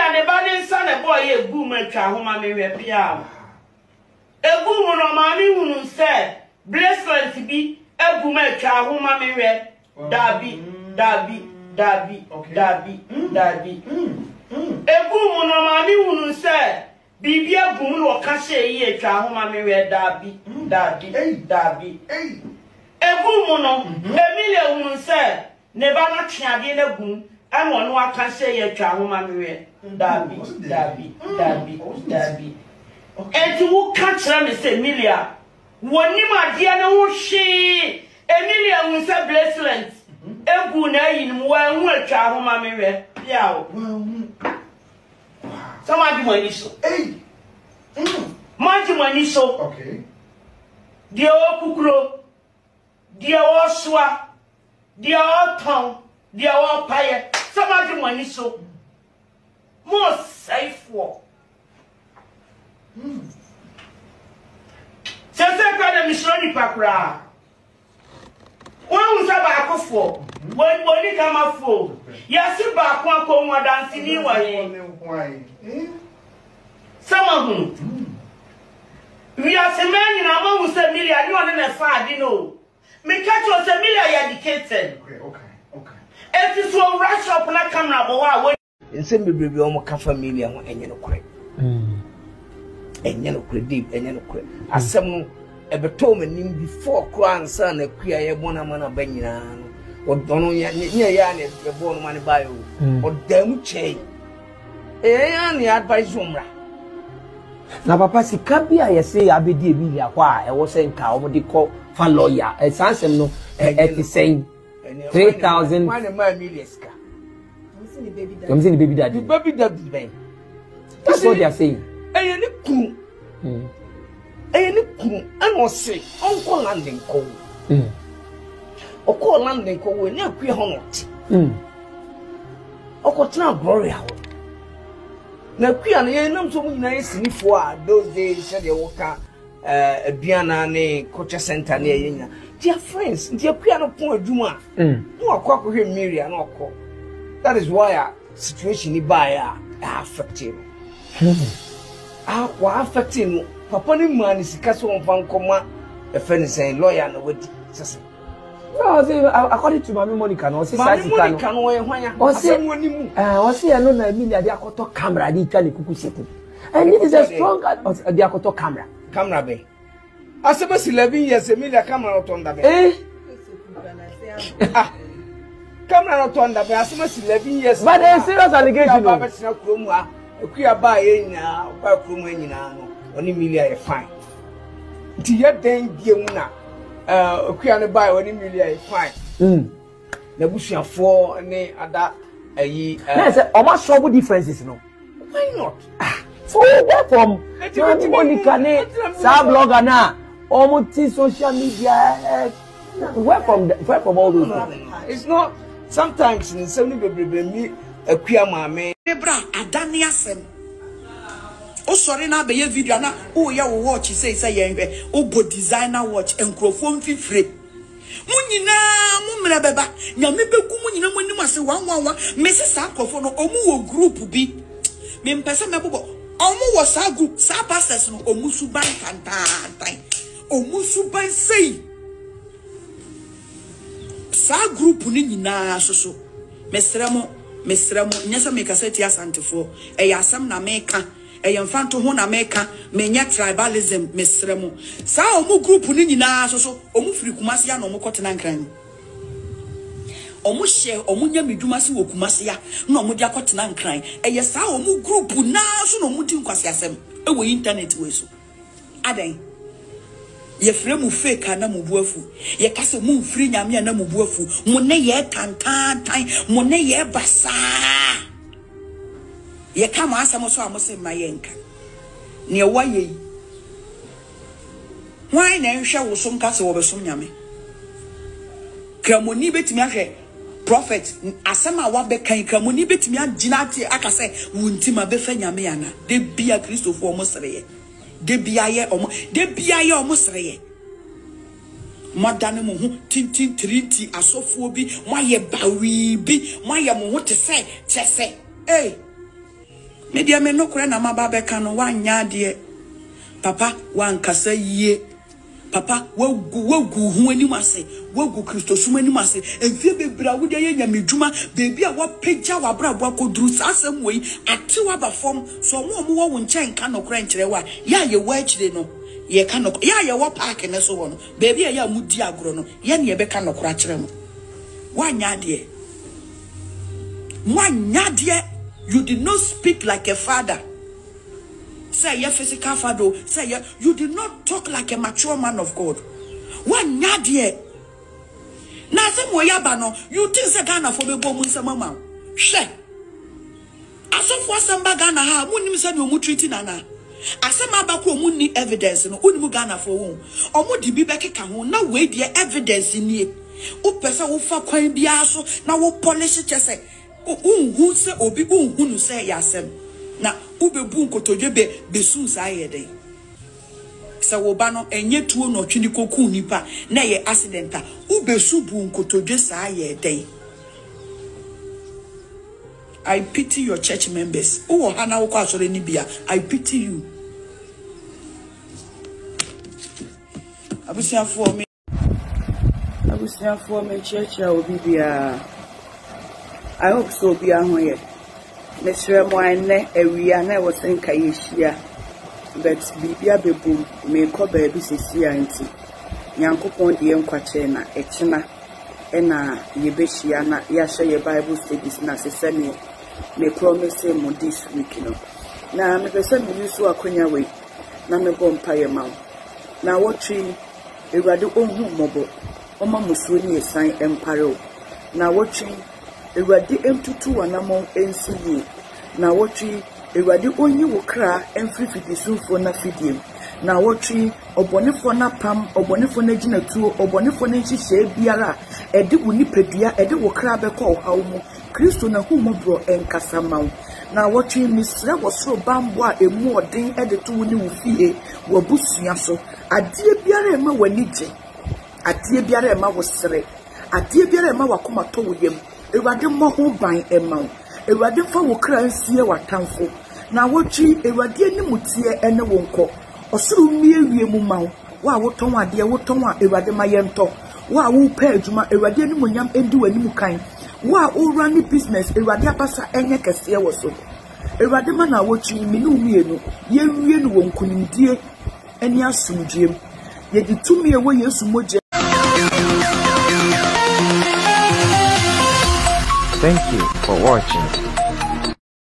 Emilia ne bane son a boy a boom and Chahoma may appear. A woman or mammy who said, blessed to be a boom and Chahoma may read. Darby. A woman or mammy who said, Bibi a boom or cashe ye Chahoma may read Darby. A woman, Emilia woman said, never not chanting a boom. I want no can say a Chahoma may Darby. And to catch them is Emilia. One you my dear no she Emilia will say blessings. A good in one word Chahoma may yeah. Somebody money so. Hey. Money so. Okay. Dear Kukro, dear Oswa, dear Town, dear Pire. Somebody money so. More safe work. Sasa kwa mishoni pakura. One usaba akofo. When body kama fo. Yasi ba kwa ko mo dansi ni wa ye. Sama hu. We are semeni na ma mu se Emilia ni one na fa di no. Me catch us Emilia ya educated. Okay. It is so rush up na camera bo wa. Nsem bebrebe o mo ka familia ho enye no kure. Enye no kure deep enye no kure. Asem no ebeto manim before kran san na kua ye bona mana banyina no. Odono ya ya na ebo no mane bayo. Odam chei. Ya na advice umra. Na papa sika bia ye say abedi Emilia kwa e wo say nka o de call fa lawyer. E sansem no e say 3,000 Why ma Emilia ska? I'm saying the baby daddy. The baby daddy ben. That's what they are saying. Any kunu. Any kunu. I must say, Uncle Landing Cove. Uncle Landing Cove, we never queer honot. Uncle Tana Gloria. Now, queer and I'm so nice in for those days, said the walker, Biana, ne, culture center near Yena. Dear friends, dear piano point Juma. No, quack with him, Miriam, no call. That is why our situation is by affecting. What affecting Papa man is castle on Van Coma, a friend saying lawyer and what. No, according to my Monica, no, see, I know Emilia, they are called camera, they tell you, and it is a strong they are called camera. Camera bay. I suppose 11 years, Emilia camera on the bay. Camera not on the bay, I suppose 11 years. But a serious allegation. Queer by in on Emilia fine. Dear Dane Diana, queer by on Emilia fine. The bush are for any other almost trouble differences, no. Why not? So where from Monica, some blogger now, almost social media. Where from all those? It's not sometimes in some me a queer mammy. Ebra adani asem. O sorry na be video na o ye wo watch say ye o bo designer watch enkrofo mfifre. Munyina mu mra beba nyame beku munyina monim ase 111 mesi sa akofo no omu wo group bi. Me mpese mebobo omu wo sa group sa pastors no omu suban tantan. Omu suban sei. Sa group ni nyina soso. Mesremo nyesa meka seti asantefo e yasam na meka e yemfanto ho na meka menya tribalism mesremo sa omu group ni nyina so omu firi kumase ya na omu kotena nkran omu share omu nya medwumase wo kumase ya na omu dia kotena nkran e ye sa omu group na so na omu di nkwase asem e wo internet we so adan ye fremu fake na mubuafu ye kase mu mfiri nyame na mubuafu mu ne ye tantan mu ne ye basa ye kama asamo so amose mayenka ne waye why na nhwe wo so nkase wo besom nyame kramoni betimi ahwe prophet asama wa be kan kramoni betimi agina ate akase wuntima befa nyame yana de bia kristofo omo sereye de biaye omo sereye madane mo hu tintin trinity asofo bi moye bawi bi moye mo hu te se chese Media me no kure na maba beka no wanya de papa wan kasa yie papa wagu hu anim ase wagu Kristo sum anim ase enfie bebra wo de ye nyamedwuma bebi a wo pagya wabra bo akoduru sasem wei ate waba fom so mo wo nchen ka no kure nkyere wa ya ye wa akire no ye ka no ya ye wo park ne so wo no bebi a ya mudi agro no ye ne ye beka no kura kire mo wanya de you did not speak like a father. Say your physical father. Say you did not talk like a mature man of God. One nyadie. Na se mo yaba no. You think say Ghana for be bo mu nsema ma. Hwe. Asofo asamba Ghana ha mu nim say no mu treat na na. Asema ba ko mu ni evidence no. Onimu Ghana for wo. Omo di bi bekeka ho na we die evidence ni. O pese wo fa kwan bia so na wo polish chese. Who say obi who say yasem na ubebu nkotodwe besu sa yede sa wo ba no enye tuo no twini koku nipa na ye accident ubesu bu nkotodwe sa yede. I pity your church members. Uwo hana wo kwa asore ni bia. I pity you. Abusia for me church ya obi bia. I hope so be a way. Mr. Moine, a Rihanna was in Kayishia, but Bibia Bebu may cover BCC auntie. Yanko Pond the Unquachena, Echina, Ena, Yebeshiana, Yasha, your Bible studies, Nassani, may promise him this week. Now, I'm a person who used to a Quenya way, Name Bompire Mount. Now, what tree? A radu mobile, Oma Musuni, a sign empire. Now, what tree? Ewadi emtutu wanamo NCA na wotri ewadi onyi wokra emfifidi sunfo na fidiem na wotri obonefo na pam obonefo na ginatuo obonefo na nhihye biara ede wonipadua ede wokra beko ohawmu Kristo na humobro enkasamaw na wotri misra wosoro bambo a emu odin ede to woni wofie wabusua so adie biara ema wanije adie biara ema wosere adie biara ema wakoma to woyem Ewade mo ho ban emaw ewade fa wo kra nsie watamfo na wotwi ewade animutie ene wonko osuru miewie mu maw wa woton ade woton a ewade mayento wa wo pa adwuma ewade animunyam endi wanimu kan wa owura ni business ewade abasa enye kese wo so ewade ma na wotwi minu mienu ye wie no wonkunimdie eni asumdiem ye di tumi ewo Yesu moje. Thank you for watching.